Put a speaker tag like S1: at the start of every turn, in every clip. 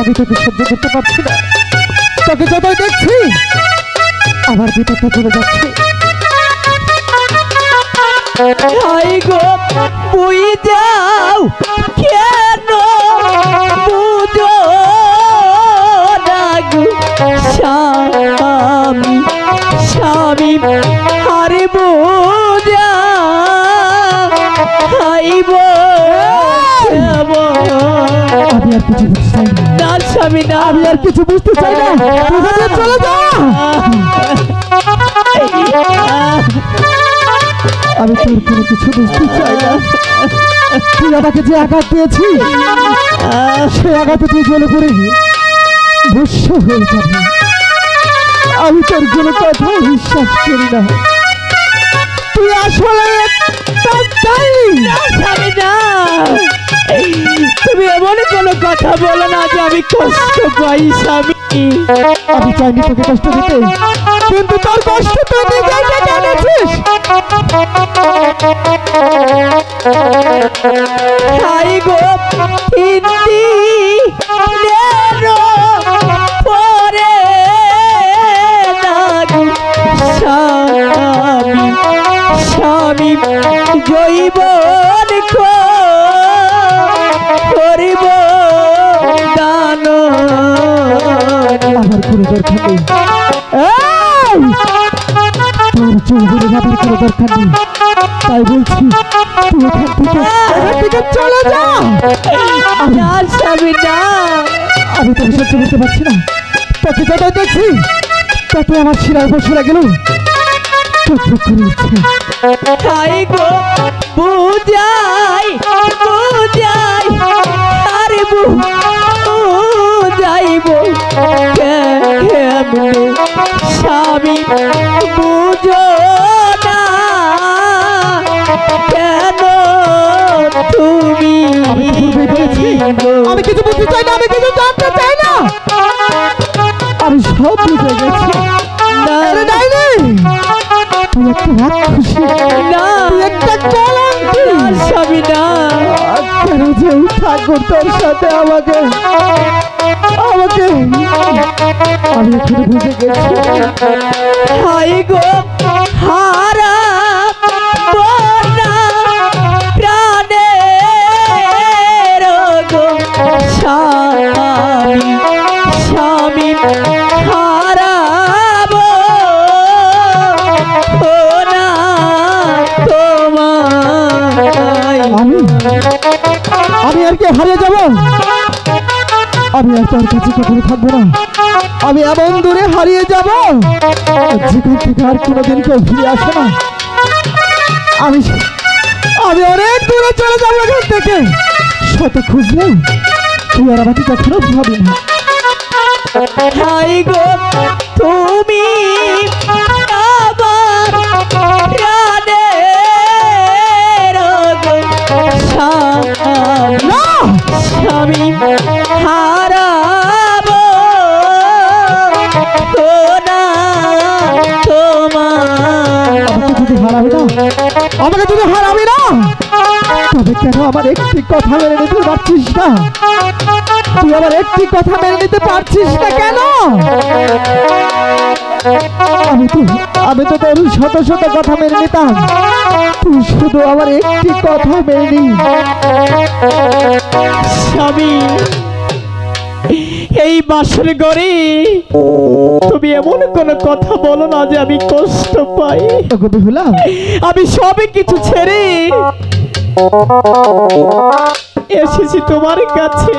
S1: আমি তোকে সহ্য করতে পারছি না। তোকে যতই দেখছি আমার ভিতরটা চলে যাচ্ছে।
S2: হাই গো বুই যাও কেন বুঝো না গো স্বামী স্বামী হারে বুঝা হাইব
S1: আমি আর কিছু বুঝতে চাই না।
S2: না স্বামী না,
S1: আমি আর কিছু বুঝতে চাই না। চলে যা। আমি তোর কোনো কিছু বুঝতে চাই না। তুই আমাকে যে আঘাত দিয়েছিস সে আঘাতে তুই জ্বলে পড়ে ভস্ম হয়ে যাবে। আমি তোর কোনো কথা বিশ্বাস করি না। তুই আসলে
S2: স্বামী না, তুমি এমন কোনো কথা বলো না যে আমি কষ্ট পাই স্বামী।
S1: আমি চাইনি তোকে কষ্ট দিতে, কিন্তু তোর কষ্ট তুই নিজেই ডেকে এনেছিস।
S2: হাই গো হিন্দি পরে স্বামী স্বামী জৈবন করিব দান।
S1: আমার কোনো দরকার নেই, তোর যৌবনের আমার কোনো দরকার নেই। তাই বলছি তুই এখান থেকে চলে যা।
S2: না স্বামী না,
S1: আমি তোকে সহ্য করতে পারছি না। তোকে যতই দেখছি তত আমার শিরার উপর সরে গেল।
S2: হাই গো বুঝাই বুঝাই আরে বুঝাইব কেমনে স্বামী বুঝো না কেন তুমি।
S1: আমি কিছু বুঝতে চাই না, আমি কিছু জানতে চাই না। আমি সব বুঝে গেছি।
S2: না
S1: তুই একটা রাক্ষসী,
S2: না
S1: তুই একটা কলঙ্কি।
S2: স্বামী না,
S1: কেন যে ঠাকুর তোর সাথে আমাকে আমি এখানে বুঝে গেছি।
S2: হাই গো হারা বনা প্রাণের গো স্বামী স্বামী হারাব না তোমায়।
S1: আমি আর কি হারিয়ে যাব? আমি আর তোর কাছে কখনো থাকবো না। আমি এমন দূরে হারিয়ে যাব যেখান থেকে আর কোনোদিন কেউ ফিরে আসে না। আমি অনেক দূরে চলে যাবো এখান থেকে। শত খুঁজলেও তুই আর আমাকে কখনো ভাবি না।
S2: হাই গো তুমি আমার প্রাণের গো স্বামী হারাব না তোমার।
S1: আমাকে যদি হারাবি না তবে কেন আমার একটি কথা মেনে নিতে পারছিস না? তুই আমার একটি কথা মেনে নিতে পারছিস না কেন? আমি তো তোর শত শত কথা মেনে নিতাম, তুই শুধু আমার একটি কথা মেনে নি।
S2: স্বামী এই বাসর ঘরে তুমি এমন কোন কথা বলো না যে আমি কষ্ট পাই। আমি সবই কিছু ছেড়ে এসেছি তোমার কাছে।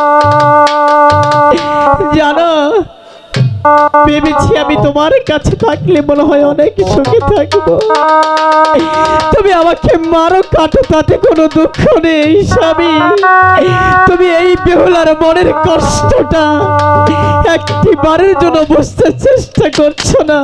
S2: জানো ভেবেছি আমি তোমার কাছে থাকলে মনে হয় অনেক সুখে থাকবো। তুমি আমাকে মারো কাটো তাতে কোনো দুঃখ নেই স্বামী। তুমি এই বেহুলার মনের কষ্টটা একটি বারের জন্য বুঝতে চেষ্টা করছো না।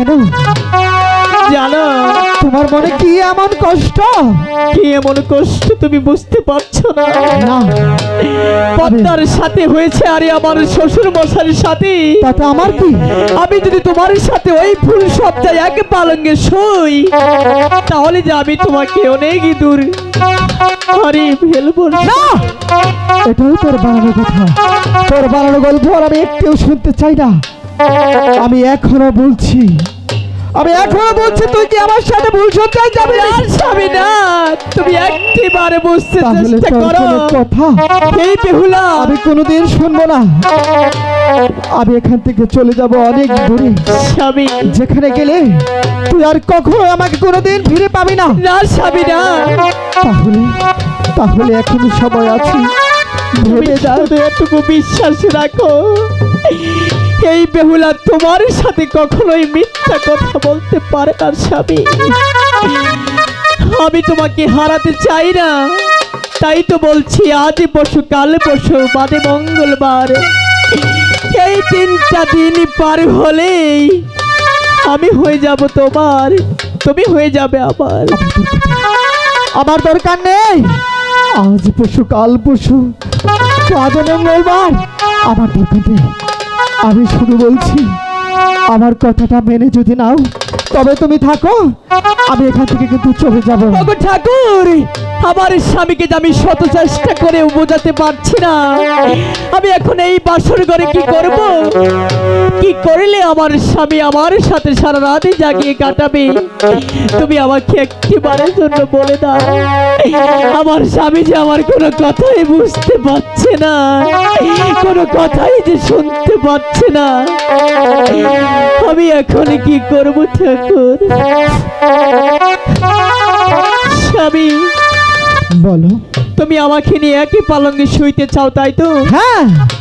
S2: জানো
S1: তোমার মনে কি এমন কষ্ট?
S2: কি এমন কষ্ট তুমি বুঝতে পারছো না? পদ্মার সাথে হয়েছে আরে আমার শ্বশুর মশাইয়ের সাথে।
S1: তাতে আমার কি?
S2: আমি যদি তোমার সাথে ওই ফুল সপ্তাহে এক পালঙ্গে শুই তাহলে যে আমি তোমাকে অনেক দূর হারিয়ে ফেলবো না।
S1: এটাও তোর বানানোর কথা। তোর বানানো গল্প আর আমি একটু শুনতে চাই না। আমি এখনো বলছি তুই কি আমার সাথে ভুল সজ্জায় যাবি না?
S2: না স্বামী না, তুমি একটিবারে বুঝতে
S1: তাহলে
S2: চেষ্টা
S1: তোর
S2: করো।
S1: কোনো কথা
S2: এই বেহুলা,
S1: আমি কোনোদিন শুনবো না। আমি এখান থেকে চলে যাব অনেক দূরে,
S2: স্বামী
S1: যেখানে গেলে তুই আর কখনো আমাকে কোনোদিন ফিরে পাবি না।
S2: না স্বামী না,
S1: তাহলে এখনো সময় আছে,
S2: তুমি
S1: ভেবে যা।
S2: শুধু এটুকু বিশ্বাস রাখো, এই বেহুলা তোমার সাথে কখনোই মিথ্যা কথা বলতে পারে না স্বামী। আমি তোমাকে হারাতে চাই না, তাই তো বলছি আজ পরশু কাল পরশু বাদে মঙ্গলবার, এই 3টা দিন পার হলেই আমি হয়ে যাব তোমার, তুমি হয়ে যাবে আমার।
S1: আমার দরকার নেই আজ পশু কাল পশু আজ মঙ্গলবার, আমার দরকার নেই। আমি শুধু বলছি আমার কথাটা মেনে যদি নাও তবে তুমি থাকো, আমি এখান থেকে কিন্তু চলে যাবো।
S2: ওগো ঠাকুর, আমার স্বামীকে যে আমি শত চেষ্টা করে বোঝাতে পারছি না, আমি এখন এই বাসর ঘরে কি করব? কি করলে আমার স্বামী আমার সাথে সারা রাত জাগিয়ে কাটাবে? তুমি আমাকে একটিবারের জন্য বলে দাও। আমার স্বামী যে আমার কোনো কথাই বুঝতে পারছে না, কোনো কথাই যে শুনতে পাচ্ছে না, আমি এখন কি করব ঠাকুর? স্বামী,
S1: বলো।
S2: তুমি আমাকে নিয়ে একই পালঙ্গে শুইতে চাও, তাই তো?
S1: হ্যাঁ,